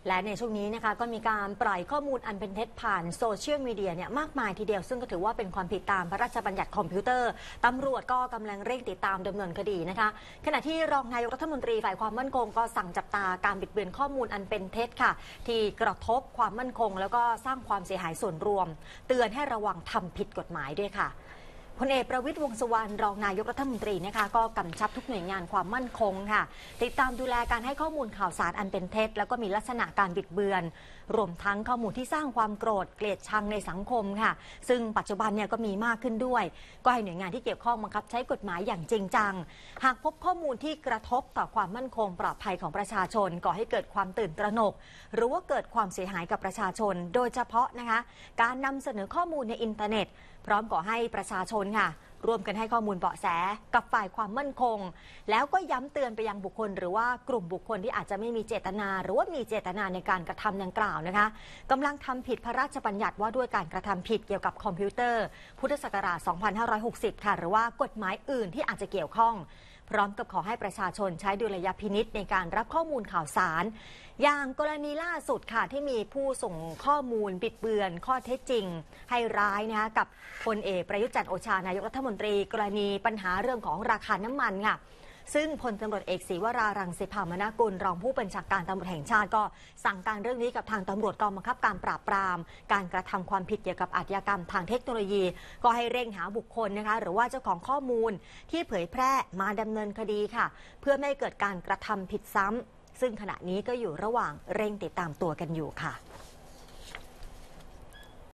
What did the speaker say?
และในช่วงนี้นะคะก็มีการปล่อยข้อมูลอันเป็นเท็จผ่านโซเชียลมีเดียเนี่ยมากมายทีเดียวซึ่งก็ถือว่าเป็นความผิดตามพระราชบัญญัติคอมพิวเตอร์ตำรวจก็กำลังเร่งติดตามดำเนินคดีนะคะขณะที่รองนายกรัฐมนตรีฝ่ายความมั่นคงก็สั่งจับตาการบิดเบือนข้อมูลอันเป็นเท็จค่ะที่กระทบความมั่นคงแล้วก็สร้างความเสียหายส่วนรวมเตือนให้ระวังทำผิดกฎหมายด้วยค่ะพลเอกประวิตร วงษ์สุวรรณรองนายกรัฐมนตรีนะคะก็กำชับทุกหน่วยงานความมั่นคงค่ะติดตามดูแลการให้ข้อมูลข่าวสารอันเป็นเท็จแล้วก็มีลักษณะการบิดเบือนรวมทั้งข้อมูลที่สร้างความโกรธเกลียดชังในสังคมค่ะซึ่งปัจจุบันเนี่ยก็มีมากขึ้นด้วยก็ให้หน่วยงานที่เกี่ยวข้องบังคับใช้กฎหมายอย่างจริงจังหากพบข้อมูลที่กระทบต่อความมั่นคงปลอดภัยของประชาชนก่อให้เกิดความตื่นตระหนกหรือว่าเกิดความเสียหายกับประชาชนโดยเฉพาะนะคะการนำเสนอข้อมูลในอินเทอร์เน็ตพร้อมก่อให้ประชาชนค่ะร่วมกันให้ข้อมูลเบาะแสกับฝ่ายความมั่นคงแล้วก็ย้ำเตือนไปยังบุคคลหรือว่ากลุ่มบุคคลที่อาจจะไม่มีเจตนาหรือว่ามีเจตนาในการกระทำดังกล่าวนะคะกำลังทำผิดพระราชบัญญัติว่าด้วยการกระทำผิดเกี่ยวกับคอมพิวเตอร์พุทธศักราช 2560 ค่ะหรือว่ากฎหมายอื่นที่อาจจะเกี่ยวข้องพร้อมกับขอให้ประชาชนใช้ดุลยพินิจในการรับข้อมูลข่าวสารอย่างกรณีล่าสุดค่ะที่มีผู้ส่งข้อมูลบิดเบือนข้อเท็จจริงให้ร้ายนะคะกับพลเอกประยุทธ์จันทร์โอชานายกรัฐมนตรีกรณีปัญหาเรื่องของราคาน้ำมันค่ะซึ่งพลตำรวจเอกศรีวรารังสีพรามนกุลรองผู้บัญชาการตำรวจแห่งชาติก็สั่งการเรื่องนี้กับทางตำรวจกองบังคับการปราบปรามการกระทำความผิดเกี่ยวกับอาชญากรรมทางเทคโนโลยีก็ให้เร่งหาบุคคลนะคะหรือว่าเจ้าของข้อมูลที่เผยแพร่มาดำเนินคดีค่ะเพื่อไม่ให้เกิดการกระทำผิดซ้ำซึ่งขณะนี้ก็อยู่ระหว่างเร่งติดตามตัวกันอยู่ค่ะ